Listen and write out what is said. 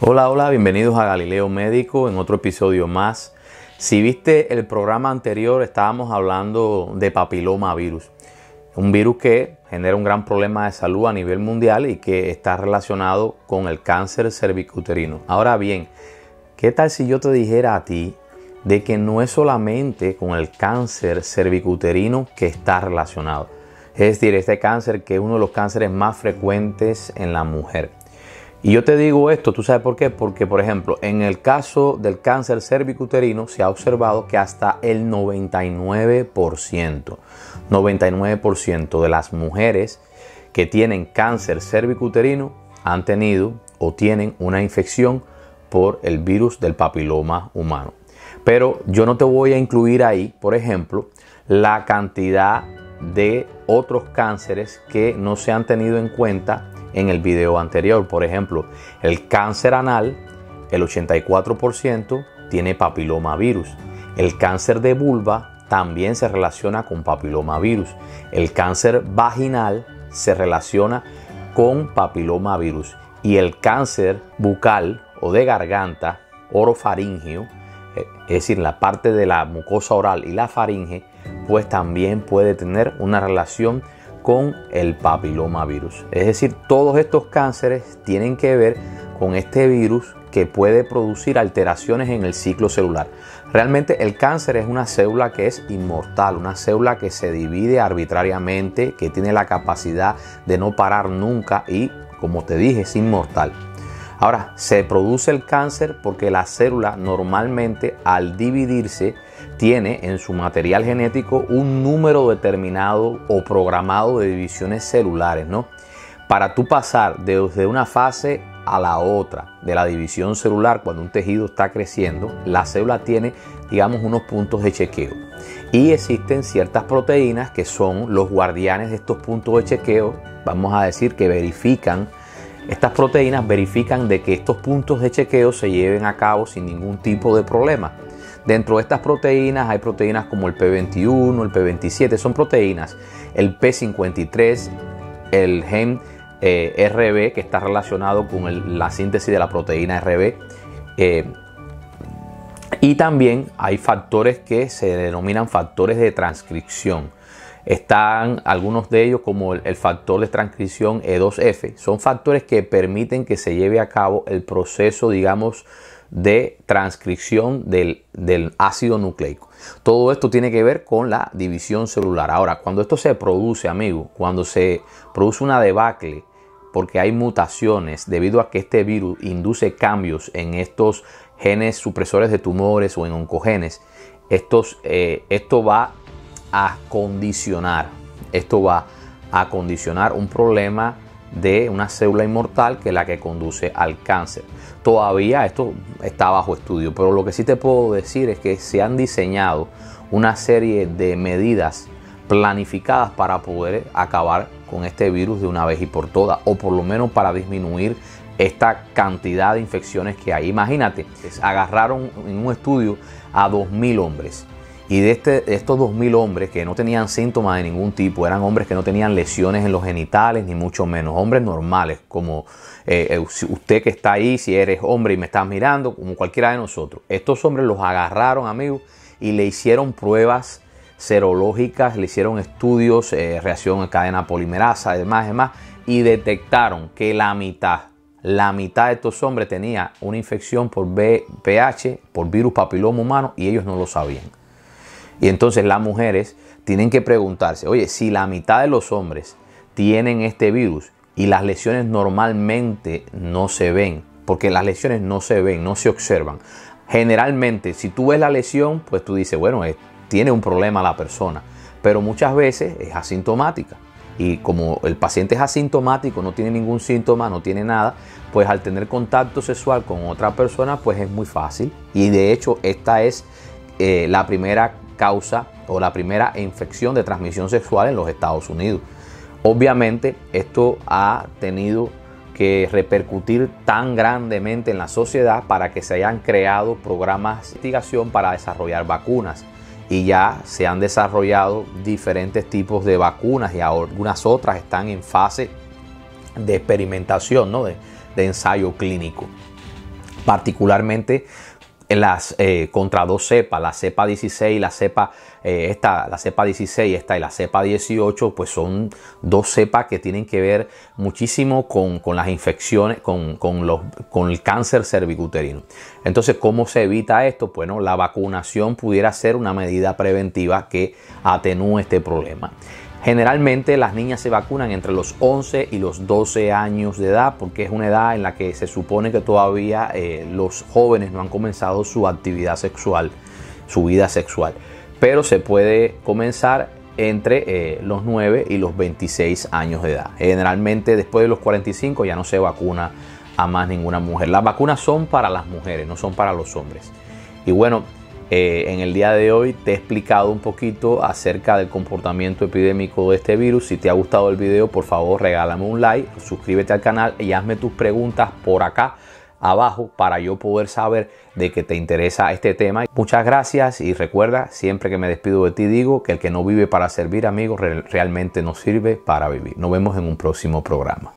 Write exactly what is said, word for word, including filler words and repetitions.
Hola, hola, bienvenidos a Galileo Médico en otro episodio más. Si viste el programa anterior, estábamos hablando de papilomavirus, un virus que genera un gran problema de salud a nivel mundial y que está relacionado con el cáncer cervicuterino. Ahora bien, ¿qué tal si yo te dijera a ti de que no es solamente con el cáncer cervicuterino que está relacionado? Es decir, este cáncer que es uno de los cánceres más frecuentes en la mujer. Y yo te digo esto, ¿tú sabes por qué? Porque, por ejemplo, en el caso del cáncer cervicuterino se ha observado que hasta el noventa y nueve por ciento, noventa y nueve por ciento de las mujeres que tienen cáncer cervicuterino han tenido o tienen una infección por el virus del papiloma humano. Pero yo no te voy a incluir ahí, por ejemplo, la cantidad de otros cánceres que no se han tenido en cuenta en el video anterior. Por ejemplo, el cáncer anal, el ochenta y cuatro por ciento tiene papilomavirus. El cáncer de vulva también se relaciona con papilomavirus. El cáncer vaginal se relaciona con papilomavirus. Y el cáncer bucal o de garganta, orofaringio, es decir, la parte de la mucosa oral y la faringe, pues también puede tener una relación con el papilomavirus. Es decir, todos estos cánceres tienen que ver con este virus que puede producir alteraciones en el ciclo celular. Realmente el cáncer es una célula que es inmortal, una célula que se divide arbitrariamente, que tiene la capacidad de no parar nunca y, como te dije, es inmortal. Ahora, se produce el cáncer porque la célula normalmente al dividirse tiene en su material genético un número determinado o programado de divisiones celulares, ¿no? Para tú pasar desde una fase a la otra de la división celular, cuando un tejido está creciendo, la célula tiene, digamos, unos puntos de chequeo. Y existen ciertas proteínas que son los guardianes de estos puntos de chequeo, vamos a decir que verifican. Estas proteínas verifican de que estos puntos de chequeo se lleven a cabo sin ningún tipo de problema. Dentro de estas proteínas hay proteínas como el P veintiuno, el P veintisiete, son proteínas. El P cincuenta y tres, el gen eh, R B, que está relacionado con el, la síntesis de la proteína R B. Eh, y también hay factores que se denominan factores de transcripción. Están algunos de ellos como el, el factor de transcripción E dos F. Son factores que permiten que se lleve a cabo el proceso, digamos, de transcripción del, del ácido nucleico. Todo esto tiene que ver con la división celular. Ahora, cuando esto se produce, amigo, cuando se produce una debacle, porque hay mutaciones debido a que este virus induce cambios en estos genes supresores de tumores o en oncogenes, estos, eh, esto va a condicionar, esto va a condicionar un problema de una célula inmortal que es la que conduce al cáncer. Todavía esto está bajo estudio, pero lo que sí te puedo decir es que se han diseñado una serie de medidas planificadas para poder acabar con este virus de una vez y por todas, o por lo menos para disminuir esta cantidad de infecciones que hay. Imagínate, agarraron en un estudio a dos mil hombres. Y de, este, de estos dos mil hombres que no tenían síntomas de ningún tipo, eran hombres que no tenían lesiones en los genitales, ni mucho menos, hombres normales, como eh, usted que está ahí, si eres hombre y me estás mirando, como cualquiera de nosotros. Estos hombres los agarraron, amigos, y le hicieron pruebas serológicas, le hicieron estudios, eh, reacción en cadena polimerasa, además, además, y detectaron que la mitad, la mitad de estos hombres tenía una infección por V I H, por virus papiloma humano, y ellos no lo sabían. Y entonces las mujeres tienen que preguntarse, oye, si la mitad de los hombres tienen este virus y las lesiones normalmente no se ven, porque las lesiones no se ven, no se observan. Generalmente, si tú ves la lesión, pues tú dices, bueno, es, tiene un problema la persona, pero muchas veces es asintomática. Y como el paciente es asintomático, no tiene ningún síntoma, no tiene nada, pues al tener contacto sexual con otra persona, pues es muy fácil. Y de hecho, esta es eh, la primera causa o la primera infección de transmisión sexual en los Estados Unidos. Obviamente esto ha tenido que repercutir tan grandemente en la sociedad para que se hayan creado programas de investigación para desarrollar vacunas, y ya se han desarrollado diferentes tipos de vacunas y algunas otras están en fase de experimentación, ¿no? de, de ensayo clínico. particularmente en las eh, contra dos cepas, la cepa dieciséis, la cepa eh, esta, la cepa dieciséis, esta y la cepa dieciocho, pues son dos cepas que tienen que ver muchísimo con, con las infecciones, con, con, los, con el cáncer cervicuterino. Entonces, ¿cómo se evita esto? Bueno, la vacunación pudiera ser una medida preventiva que atenúe este problema. Generalmente las niñas se vacunan entre los once y los doce años de edad, porque es una edad en la que se supone que todavía eh, los jóvenes no han comenzado su actividad sexual, su vida sexual. Pero se puede comenzar entre eh, los nueve y los veintiséis años de edad. Generalmente después de los cuarenta y cinco ya no se vacuna a más ninguna mujer. Las vacunas son para las mujeres, no son para los hombres. Y bueno, Eh, en el día de hoy te he explicado un poquito acerca del comportamiento epidémico de este virus. Si te ha gustado el video, por favor regálame un like, suscríbete al canal y hazme tus preguntas por acá abajo para yo poder saber de que te interesa este tema. Muchas gracias y recuerda, siempre que me despido de ti digo que el que no vive para servir, amigos, re- realmente no sirve para vivir. Nos vemos en un próximo programa.